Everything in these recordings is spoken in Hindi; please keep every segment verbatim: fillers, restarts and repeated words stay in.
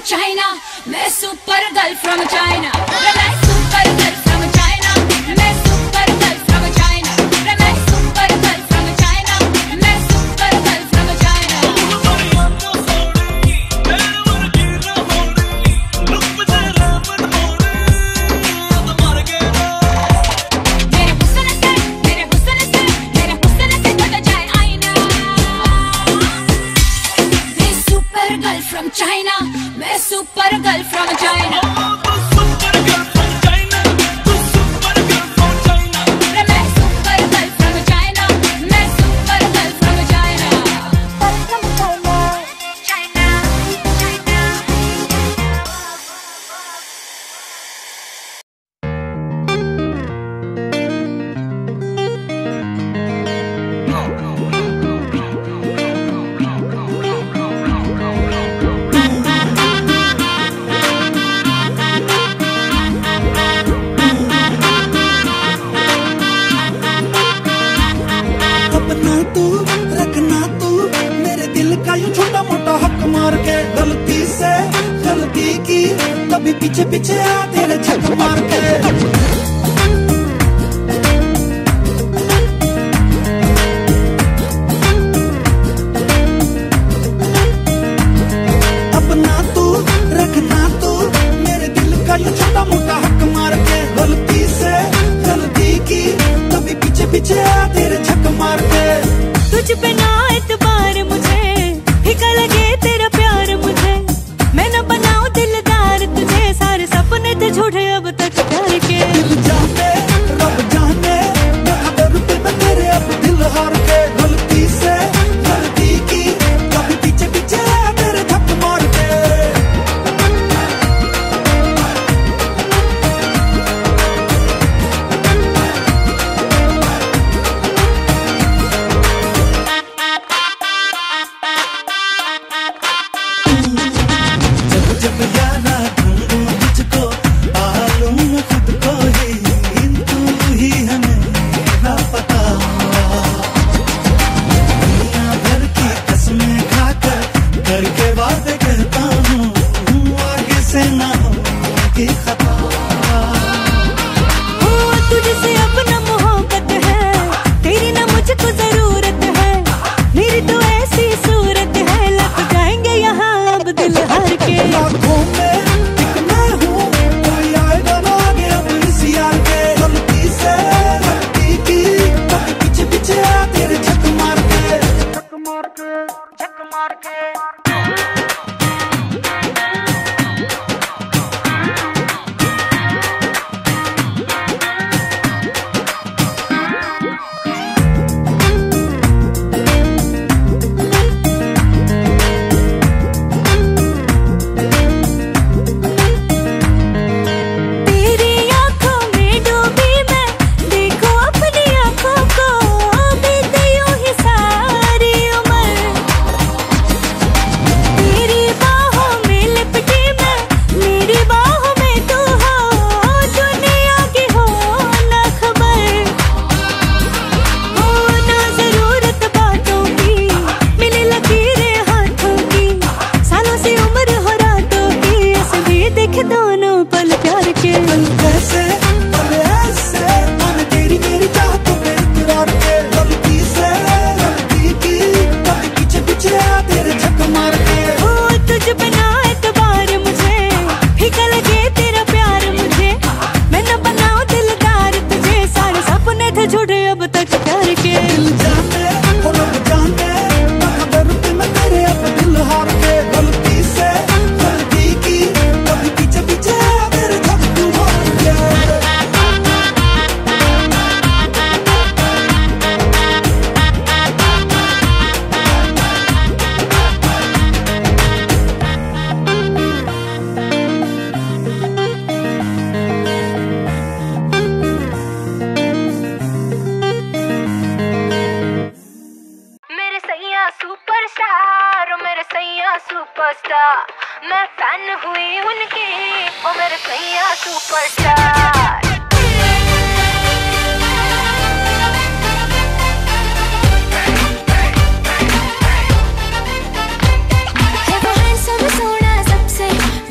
China, मैं super girl from China, मैं super girl from China, मैं super girl from China, मैं super girl from China, मैं super girl from China. मेरे हुस्न से, मेरे हुस्न से, मेरे हुस्न से बदल जाए आईना. मैं super girl from China, मैं super girl from China. पीछे पीछे आ तेरे झक मार के अपना तू रखना तू मेरे दिल का ये छोटा मोटा हक मार के गलती से गलती की कभी पीछे पीछे आ तेरे झक मार के तुझ पे ना एतबार मुझे फीका लगे तेरा प्यार मुझे मैं न बनाऊं दिलदार तुझे सारे सपने थे झूठे अब तक प्यार के दिल जाने रब जाने मैं खबर पे मैं तेरे अब दिल हार के गलती से गलती की कभी पीछे पीछे तेरे झक मार के जब जब यारा ढूंढूं तुझको पालूं मैं खुद को ही तू ही है मेरा पता दुनिया भर की कसमें खाकर करके वादे कहता हूँ आगे से ना होगी खता हो तुझसे अपना मोहब्बत है तेरी ना मुझको जरूरत है मेरी तो ऐसी सूरत है लग जाएंगे यहाँ अब दिल हार के लाखों में एक मैं हूँ कोई आएगा ना आगे अब इस यार के गलती से गलती की कभी पीछे पीछे आ तेरे झक मार के झक मार के झक मार के तेरी आंखों में डूबी मैं देखो अपनी आंखों को बीत यूं ही सारी उम्र तेरी बाहों में लिपटी मैं मेरी बाहों में तू हो दुनिया की हो ना खबर हो ना जरूरत बातों की मिली लकीरें हाथों की सालों से उम्र हो रातों की ऐसे भी देख दोनों पल प्यार के कैसे पल ऐसे मन तेरी मेरी चाहतों पे इकरार के गलती से गलती की कभी पीछे पीछे आ तेरे झक मार के हो तुझ बिना एतबार मुझे फीका लगे तेरा प्यार मुझे मैं न बनाऊं दिलदार तुझे सारे सपने थे झूठे अब तक प्यार के दिल जाने और रब जाने मैं खबर पे मैं तेरे अब दिल हार के गलती से गलती की कभी पीछे पीछे आ तेरे झक मार के मेरे सैया सुपरस्टार ओ मेरे सैया सुपरस्टार मैं फैन हुई उनकी ओ मेरे सैया सुपरस्टार है वो हैंडसम सोना सबसे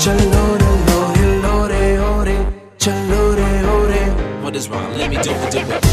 चलो रे लो हिलो रे ओ रे चलो रे ओ रे. What is wrong? Let me do it, do it.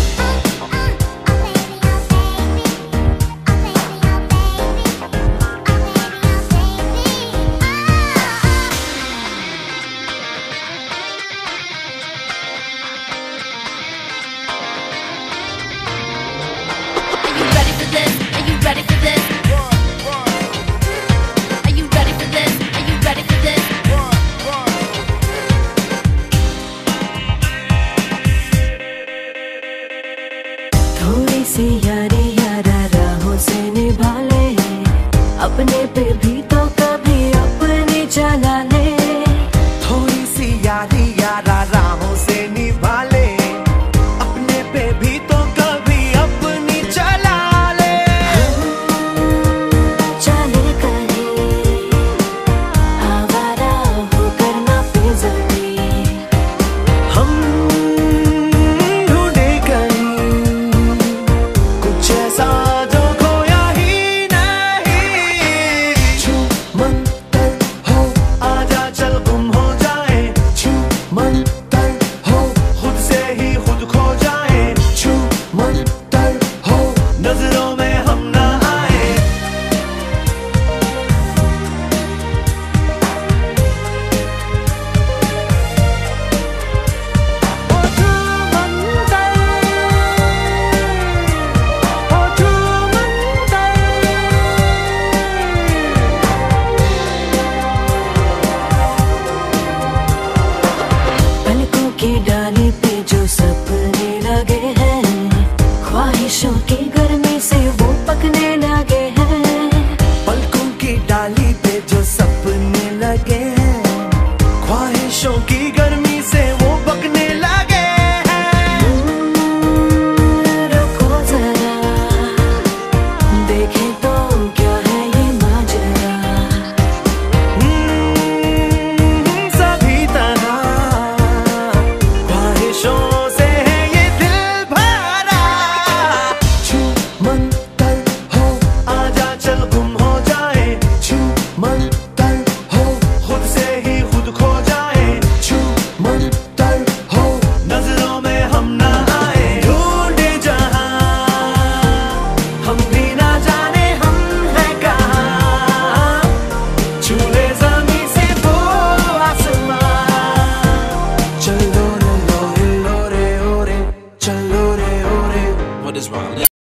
थोड़ी सी यारी यारा राहों से निभा ले, अपने पे भी तो कभी अपने चला ले. थोड़ी सी यारी यारा राहों से निभा ले, अपने पे भी तो कभी अपनी चला ले. चले कहीं आवारा होकर ना फिजली, हम ढूंढे कहीं कुछ ऐसा जो खोया ही नहीं. छू मंतर हो आजा चल गुम हो जाए, छू मंतर हो खुद से ही खुद खो जाए, छू मंतर हो नजरों में हम ना आए. ओ छू मंतर, ओ छू मंतर. पलकों की डाली पे जो सपने लगे हैं, ख्वाहिशों की गर्मी से वो पकने लगे हैं. पलकों की डाली पे जो सपने लगे हैं, ख्वाहिशों की गर्मी से वो